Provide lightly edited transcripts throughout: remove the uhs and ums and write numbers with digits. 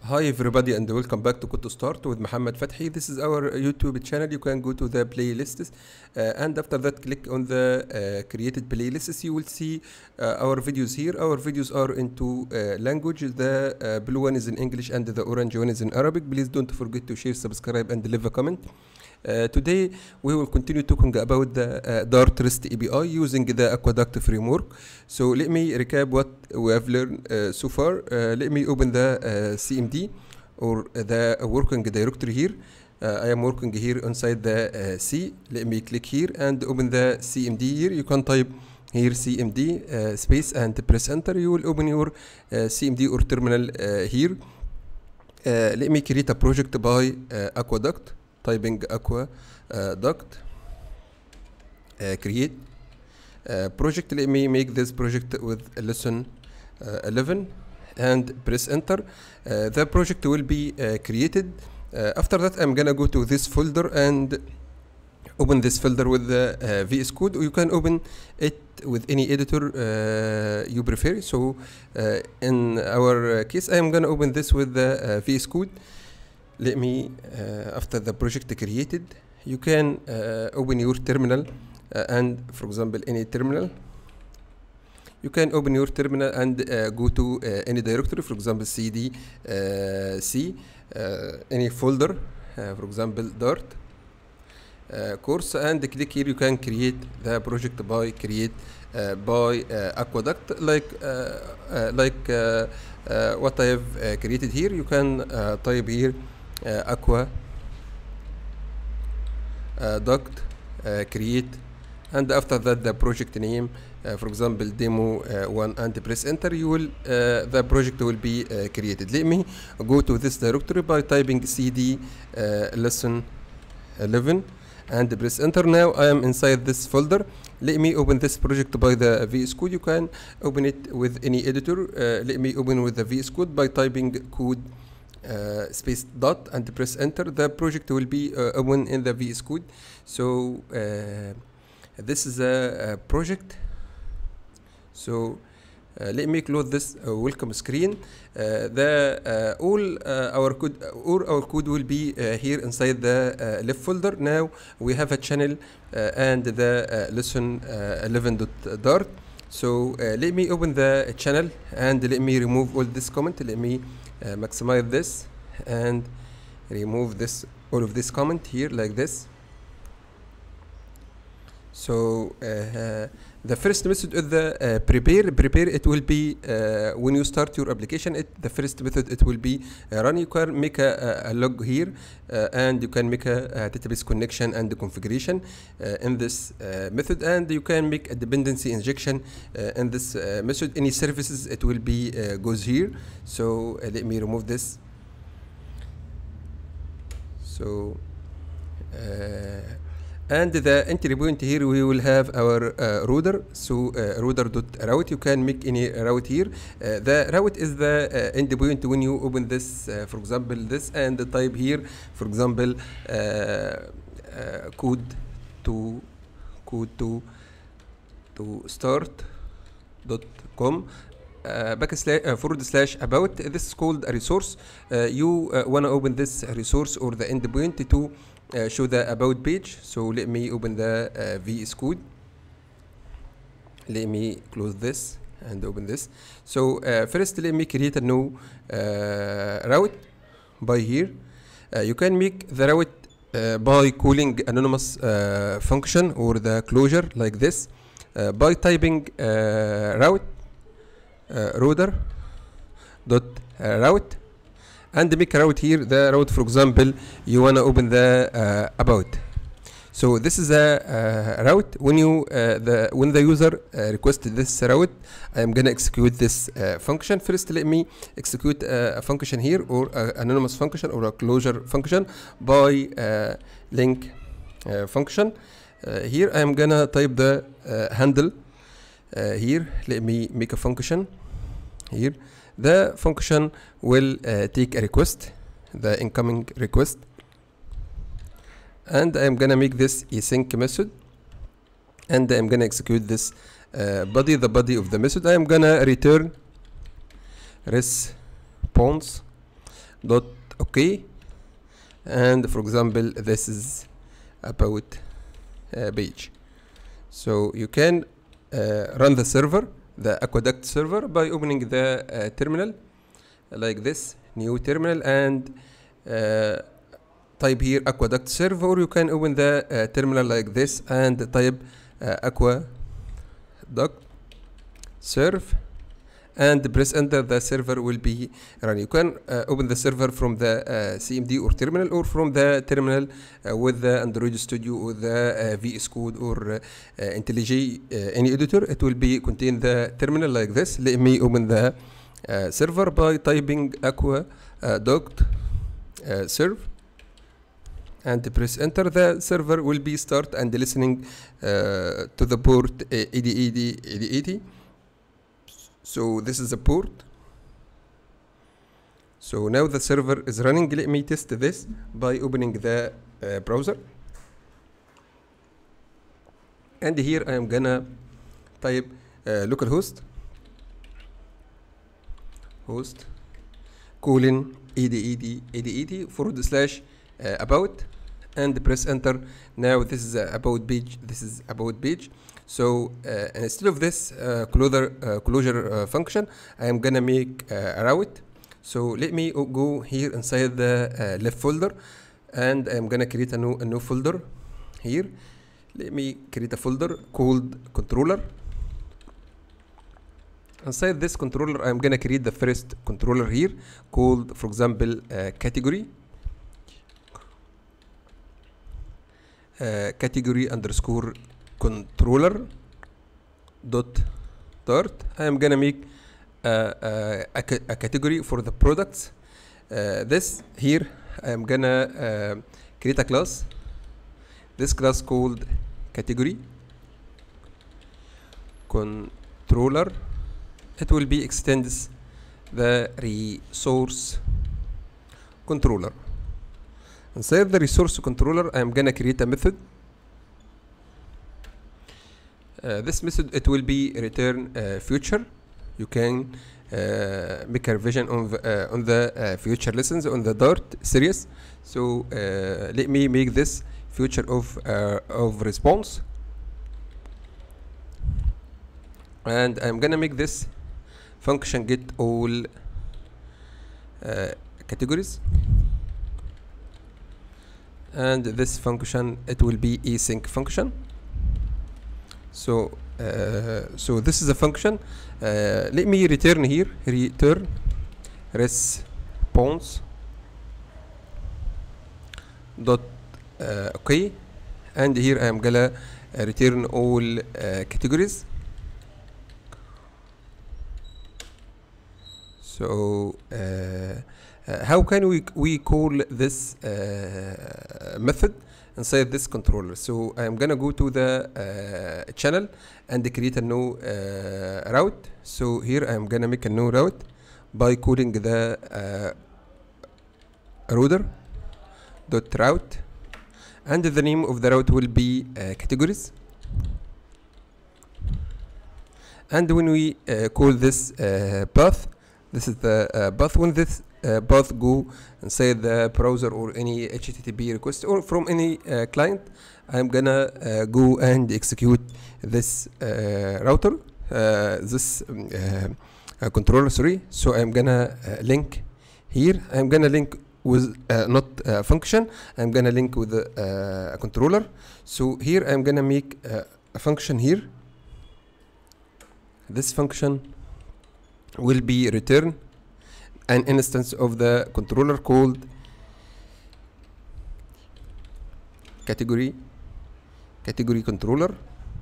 Hi everybody and welcome back to Code to Start with Muhammad Fathi. This is our YouTube channel. You can go to the playlists and after that click on the created playlists. You will see our videos here. Our videos are into language. The blue one is in English and the orange one is in Arabic. Please don't forget to share, subscribe and leave a comment. Today we will continue talking about the Dart REST API using the Aqueduct framework. So let me recap what we have learned so far. Let me open the CMD or the working directory here. I am working here inside the C. Let me click here and open the CMD here. You can type here CMD space and press enter. You will open your CMD or terminal here. Let me create a project by Aqueduct. Typing Aqueduct, create project. Let me make this project with lesson 11 and press enter. The project will be created. After that I'm gonna go to this folder and open this folder with the VS Code, or you can open it with any editor you prefer. So in our case I am gonna open this with the VS Code. Let me, after the project created, you can open your terminal and, for example, any terminal. You can open your terminal and go to any directory, for example, CD, C, any folder, for example, Dart course, and click here. You can create the project by by Aqueduct, like what I have created here. You can type here Aqueduct create, and after that the project name, for example demo 1, and press enter. You will the project will be created. Let me go to this directory by typing cd lesson 11 and press enter. Now I am inside this folder. Let me open this project by the VS Code. You can open it with any editor. Let me open with the VS Code by typing code space dot and press enter. The project will be open in the VS Code. So this is a project. So let me close this welcome screen. All our code will be here inside the left folder. Now we have a channel and the lesson 11.dart. So let me open the channel and let me remove all this comment. Let me maximize this and remove this, all of this comment here like this. So the first method is the prepare. It will be when you start your application. The first method it will be run. You can make a log here and you can make a database connection and the configuration in this method, and you can make a dependency injection in this method. Any services it will be goes here. So let me remove this. So and the entry point here we will have our router. So router.route, you can make any route here. The route is the endpoint when you open this, for example this, and type here, for example code to start.com / about. This is called a resource. You want to open this resource or the endpoint to show the about page. So let me open the VS Code. Let me close this and open this. So first let me create a new route by here. You can make the route by calling anonymous function or the closure like this, by typing route router dot route and make a route here. The route, for example, you want to open the about. So this is a route. When you when the user requests this route, I am gonna execute this function. First let me execute a function here, or an anonymous function or a closure function by link function. Here I am gonna type the handle here. Let me make a function here. The function will take a request, the incoming request, and I'm gonna make this async method, and I'm gonna execute this body, the body of the method. I'm gonna return response dot okay, and for example this is about page. So you can run the server, the Aqueduct server, by opening the terminal like this, new terminal, and type here Aqueduct server, or you can open the terminal like this and type Aqueduct serve and press enter. The server will be run. You can open the server from the CMD or terminal, or from the terminal with the Android Studio or the VS Code or IntelliJ, any editor. It will be contain the terminal like this. Let me open the server by typing Aqueduct serve and press enter. The server will be start and listening to the port 8080. So this is the port. So now the server is running. Let me test this by opening the browser, and here I am gonna type localhost host colon 8080 / about, and press enter. Now this is about page. This is about page. So instead of this closure function, I am gonna make a route. So let me go here inside the left folder, and I am gonna create a new folder here. Let me create a folder called controller. Inside this controller, I am gonna create the first controller here called, for example, category. Category underscore controller dot start. I am gonna make a category for the products. This here I am gonna create a class. This class called category controller. It will be extends the resource controller. Inside the resource controller, I am gonna create a method. This method, it will be return future. You can make a revision on the future lessons on the Dart series. So let me make this future of response, and I'm gonna make this function get all categories, and this function, it will be async function. So this is a function. Let me return here, return response dot okay, and here I am gonna return all categories. So how can we call this method inside this controller? So I am gonna go to the channel and create a new route. So here I am gonna make a new route by calling the router dot route, and the name of the route will be categories. And when we call this path, this is the path. When this path go inside the browser or any HTTP request or from any client, I'm gonna go and execute this router, this controller. Sorry. So I'm gonna link here. I'm gonna link with not a function. I'm gonna link with a controller. So here I'm gonna make a function here. This function will be return an instance of the controller called category controller.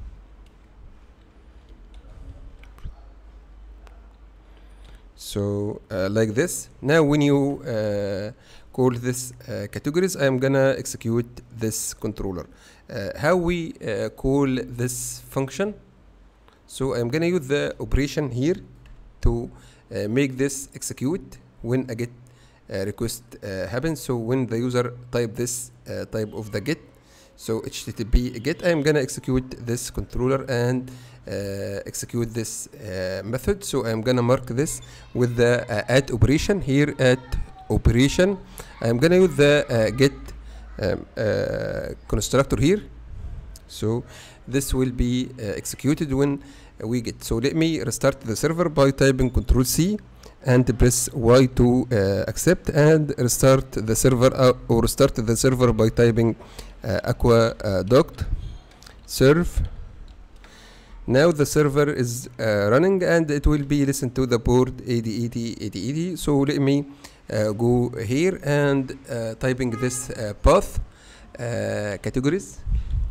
So like this. Now when you call this categories, I am gonna execute this controller. How we call this function? So I'm gonna use the operation here to make this execute when a get request happens. So when the user type this type of the get, so HTTP get, I'm gonna execute this controller and execute this method. So I'm gonna mark this with the add operation here at operation, I'm gonna use the get constructor here. So this will be executed when we get. So let me restart the server by typing Control C and press Y to accept, and restart the server or start the server by typing Aqueduct serve. Now the server is running and it will be listen to the port 8080. So let me go here and typing this path categories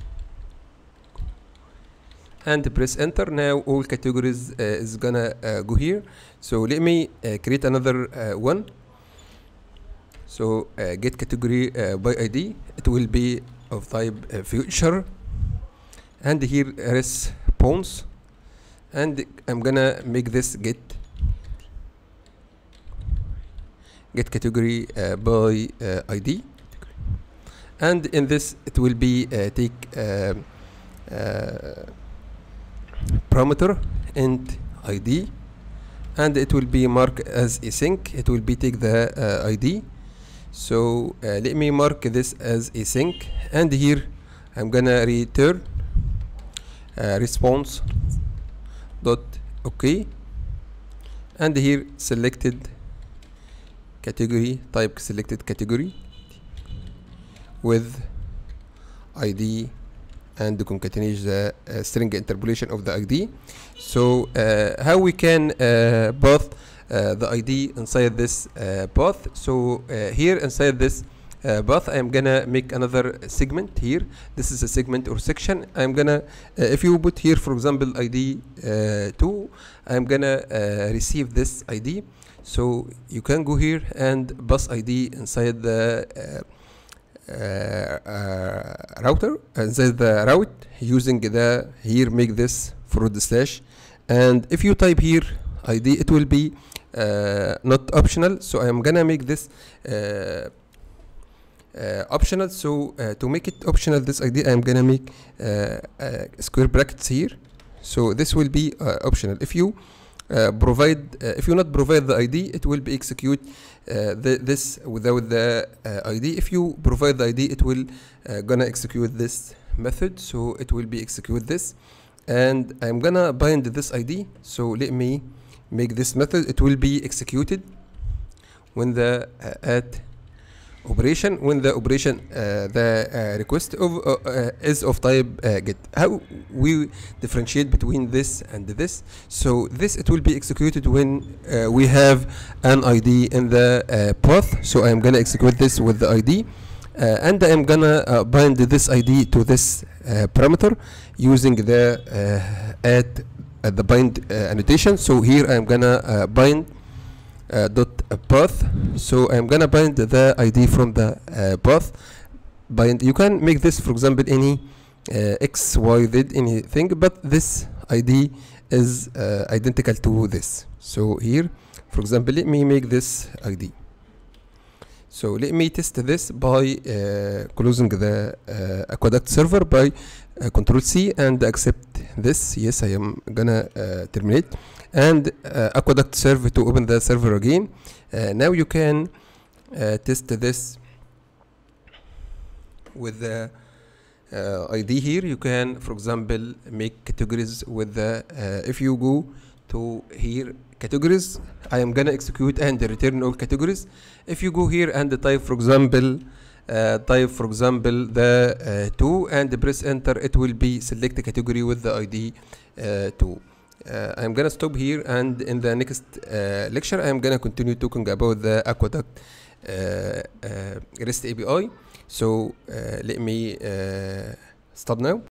and press enter. Now all categories is gonna go here. So let me create another one. So get category by ID, it will be of type future, and here response, and I'm gonna make this get category by ID, and in this it will be take parameter int ID, and it will be marked as async. It will be take the ID. So let me mark this as async, and here I'm gonna return response dot OK, and here selected category type, selected category with ID, and concatenate the string interpolation of the ID. So how we can path the ID inside this path. So here inside this path, I'm gonna make another segment here. This is a segment or section. I'm gonna if you put here for example ID 2, I'm gonna receive this ID. So you can go here and pass ID inside the router, inside the route, using the here make this /, and if you type here ID, it will be not optional. So I'm gonna make this optional. So to make it optional, this ID, I'm gonna make square brackets here. So this will be optional. If you if you not provide the ID, it will be execute this without the ID. If you provide the ID, it will gonna execute this method. So it will be execute this, and I'm gonna bind this ID. So let me make this method. It will be executed when the at operation, when the operation the request of is of type get. How we differentiate between this and this? So this, it will be executed when we have an ID in the path. So I'm gonna execute this with the ID, and I'm gonna bind this ID to this parameter using the at the bind annotation. So here I'm gonna bind dot path. So I'm gonna bind the ID from the path. Bind, you can make this for example any x, y, z, anything, but this ID is identical to this. So here for example, let me make this ID. So let me test this by closing the Aqueduct server by Control C and accept this. Yes, I am gonna terminate, and Aqueduct serve to open the server again. Now you can test this with the ID here. You can for example make categories with the if you go to here categories, I am gonna execute and return all categories. If you go here and type for example the 2 and press enter, it will be select a category with the ID 2. I'm gonna stop here, and in the next lecture I'm gonna continue talking about the Aqueduct REST API. So let me stop now.